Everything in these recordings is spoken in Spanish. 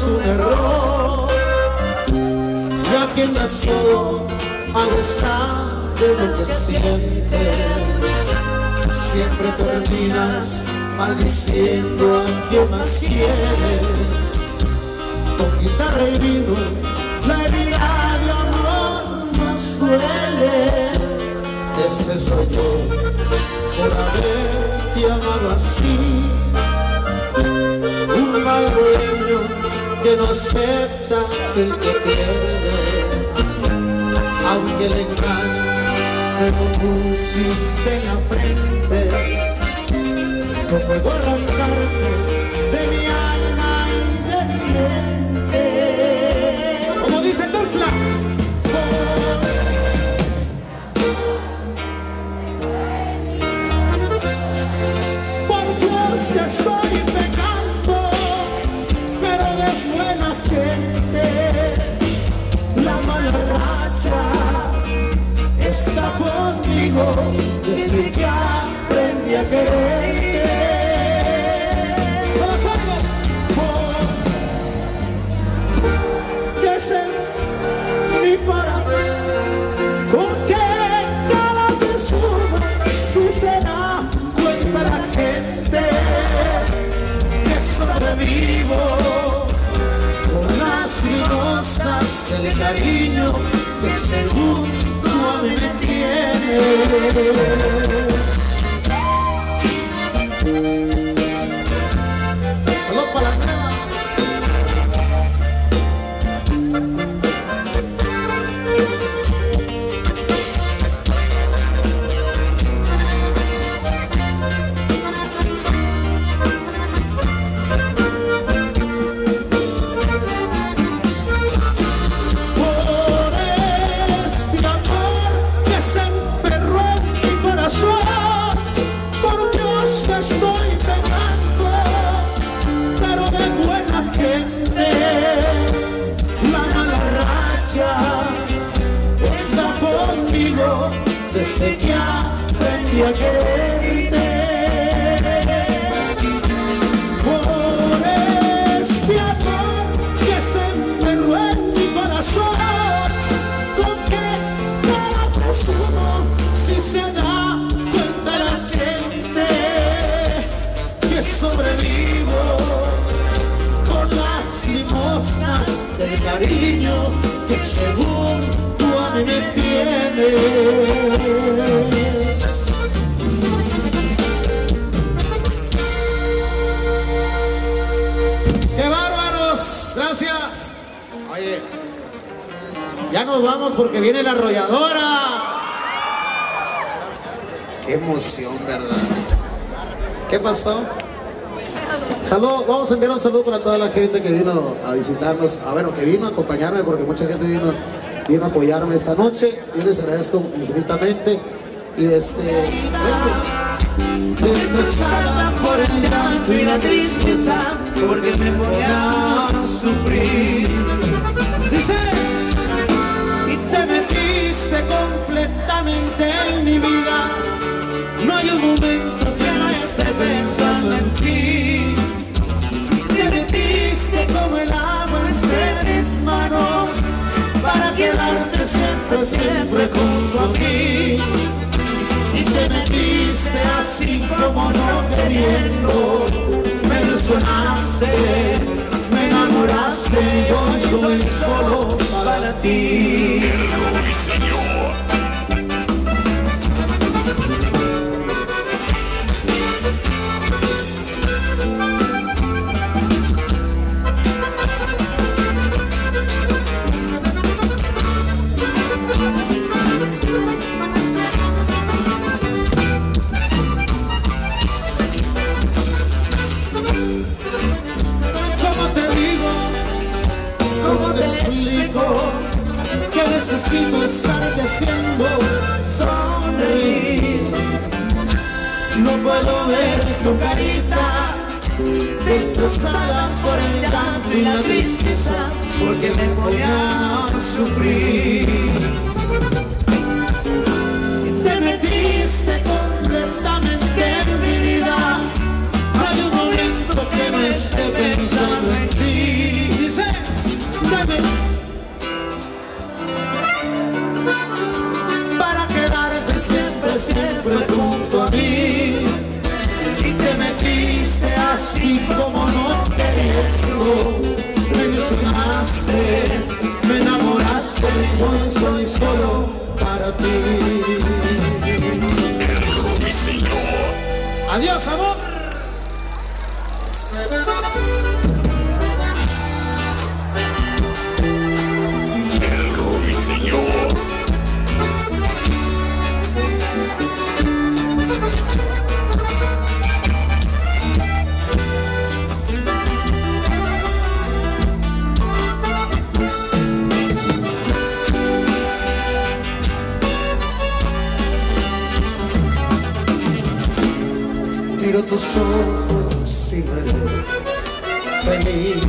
un error, ya que nació a gozar de lo que sientes. Siempre terminas maldiciendo a quien más quieres. Con guitarra y vino, la herida de amor nos duele. Ese soy yo, por haberte amado así. Un mal dueño que no acepta el que pierde. Aunque el engaño me lo pusiste en la frente, no puedo arrancarte de mi alma y de mi mente. Como dice Tesla, por Dios que estoy pecando, pero de buena gente. La mala racha está conmigo desde que aprendí a quererte. Que es mi corazón, porque cada persona si se da cuenta la gente que sobrevivo con las rosas del cariño que según tú a mí me tienes. Saludos para la crema. Desde que aprendí a quererte, por este amor que se enferró en mi corazón, con que cada persona si se da cuenta la gente que sobrevivo con las limosnas del cariño que según tú a mí me tienes. ¡Qué bárbaros! Gracias. Oye, ya nos vamos porque viene la arrolladora. Qué emoción, ¿verdad? ¿Qué pasó? Saludos, vamos a enviar un saludo para toda la gente que vino a visitarnos, que vino a acompañarme, porque mucha gente vino a apoyarme esta noche. Yo les agradezco infinitamente. Y destrozada por el llanto y la tristeza, porque me voy a sufrir. Dice, y te metiste completamente en mi vida. No hay un momento que no esté pensando en ti. Te metiste como el agua entre mis manos, para quedarte siempre, siempre junto a mí. Y te metiste así como no queriendo. Me ilusionaste, me enamoraste. Yo soy solo para ti. Que necesito estarte haciendo sonreír. No puedo ver tu carita destrozada por el llanto y la tristeza, porque me voy a sufrir. Te metiste completamente en mi vida. Hay un momento que no esté pensando en ti. Dice, Óyeme, para quedarte siempre, siempre junto a mí. Y te metiste así como no queriendo. Me ilusionaste, me enamoraste, hoy soy solo para ti. Adiós, amor. El ruiseñor. Miro tus ojos y me ves feliz,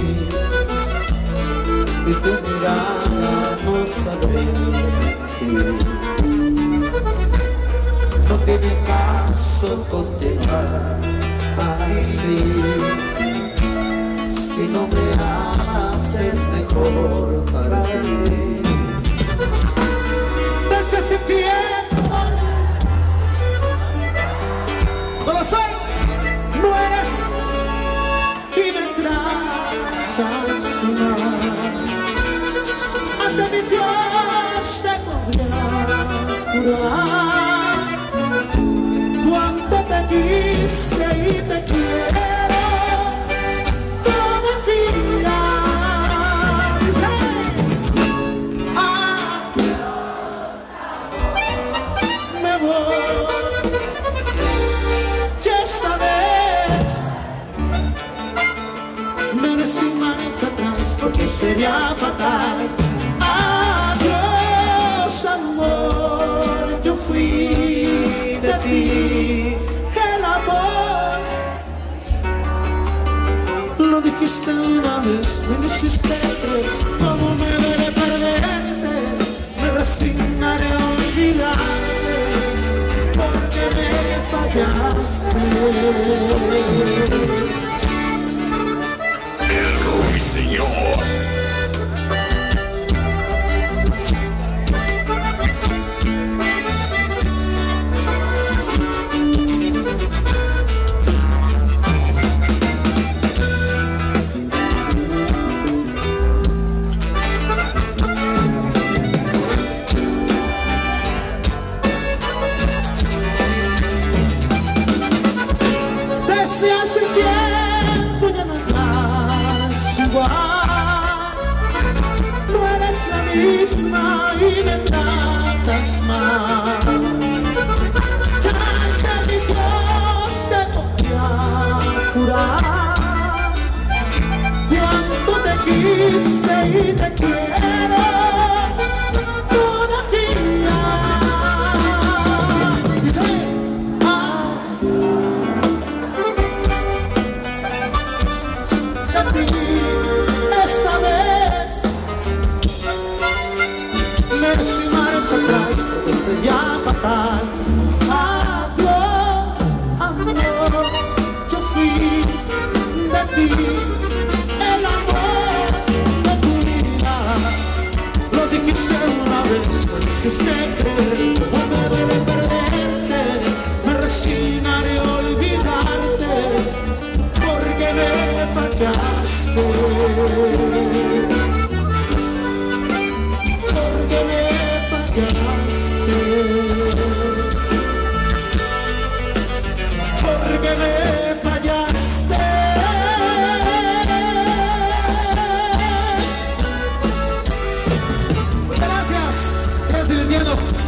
y tu mirada no sabe mentir. No tiene caso continuar así. Si no me amas es mejor para ti. Desde ese tiempo no lo soy. No eres y vendrás a sonar. Ante mi Dios te podría jurar cuánto te quise y te quiero todavía. Dice, me voy. Ya esta vez me ves sin marcha atrás porque sería fatal. Adiós, amor, yo fui de ti. El amor lo dijiste una vez, me lo hiciste creer. ¿Cómo me veré perderte? Me resignaré a olvidarte porque me fallaste. El ruiseñor. Desde hace tiempo ya no estás igual. No eres la misma y me tratas mal. Ya ante mi Dios te voy a jurar cuánto te quise y te quiero todavía. Dice, esta vez me sin marcha atrás porque sería fatal. Adiós, amor, yo fui de ti. El amor de tu vida lo dijiste una vez, me hiciste creer. No me duele perderte, me resignaré a olvidarte porque me fallaste. Porque me fallaste. Porque me fallaste. Muchas gracias. Sigas divirtiendo.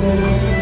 Thank you.